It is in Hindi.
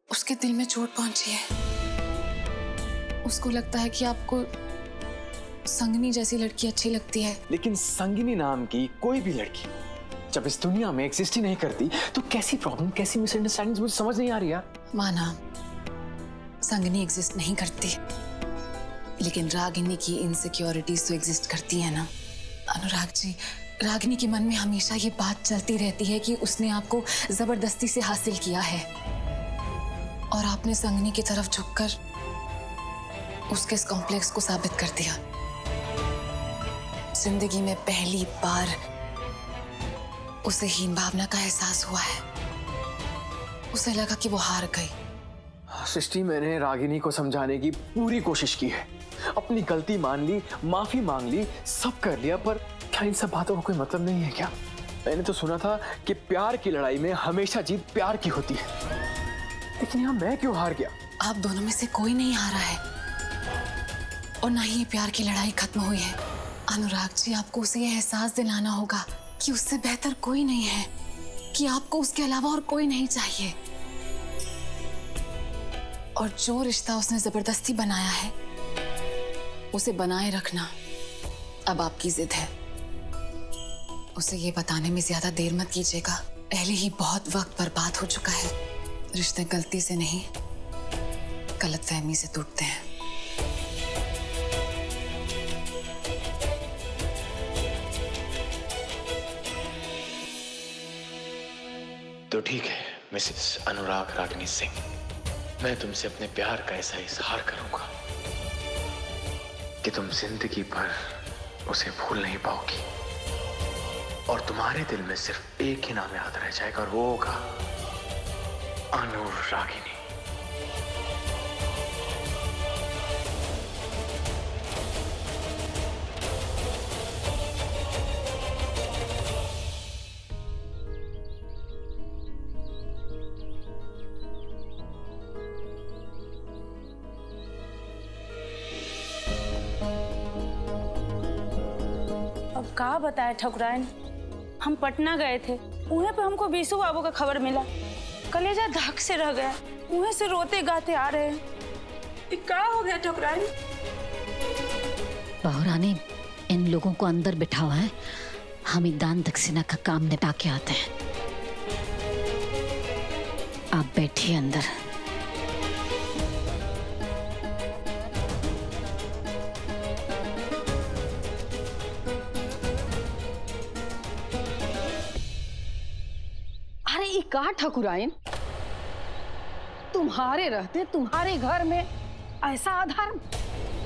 उसके दिल में चोट पहुंची है। उसको लगता है कि आपको संगनी जैसी लड़की अच्छी लगती है। लेकिन संगिनी नाम की कोई भी लड़की जब इस दुनिया में एग्जिस्ट ही नहीं करती तो कैसी प्रॉब्लम, कैसी मिसअंडरस्टैंडिंग मुझे समझ नहीं आ रही यार। माना संगनी एग्जिस्ट नहीं करती, लेकिन रागिनी की इनसिक्योरिटीज तो एग्जिस्ट करती है ना। अनुराग जी, रागिनी के मन में हमेशा ये बात चलती रहती है कि उसने आपको जबरदस्ती से हासिल किया है और आपने संगनी की तरफ झुककर उसके इस कॉम्प्लेक्स को साबित कर दिया। जिंदगी में पहली बार उसे हीन भावना का एहसास हुआ है। उसे लगा कि वो हार गई। सृष्टि, मैंने रागिनी को समझाने की पूरी कोशिश की है, अपनी गलती मान ली, माफी मांग ली, सब कर लिया, पर क्या इन सब बातों का कोई मतलब नहीं है क्या? मैंने तो सुना था कि प्यार की लड़ाई में हमेशा जीत प्यार की होती है, लेकिन यहाँ मैं क्यों हार गया? आप दोनों में से कोई नहीं हारा है और ना ही प्यार की लड़ाई खत्म हुई है। अनुराग जी, आपको उसे यह एहसास दिलाना होगा कि उससे बेहतर कोई नहीं है, कि आपको उसके अलावा और कोई नहीं चाहिए। और जो रिश्ता उसने जबरदस्ती बनाया है उसे बनाए रखना अब आपकी जिद है। उसे ये बताने में ज्यादा देर मत कीजिएगा, पहले ही बहुत वक्त बर्बाद हो चुका है। रिश्ते गलती से नहीं, गलतफहमी से टूटते हैं। तो ठीक है मिसेस अनुराग रागिनी सिंह, मैं तुमसे अपने प्यार का ऐसा इजहार करूंगा कि तुम जिंदगी भर उसे भूल नहीं पाओगी और तुम्हारे दिल में सिर्फ एक ही नाम याद रह जाएगा और वो होगा अनुरागिनी। का बताए ठकुराइन, हम पटना गए थे, उहे पे हमको बीसू बाबू का खबर मिला। कलेजा धक से रह गया, उहे से रोते गाते आ रहे हैं। क्या हो गया ठकुराइन? बहुरानी, इन लोगों को अंदर बिठाओ है, हम दान दक्षिणा का काम निपटा के आते हैं। आप बैठिए अंदर। का ठकुराइन, तुम्हारे रहते तुम्हारे घर में ऐसा अधर्म?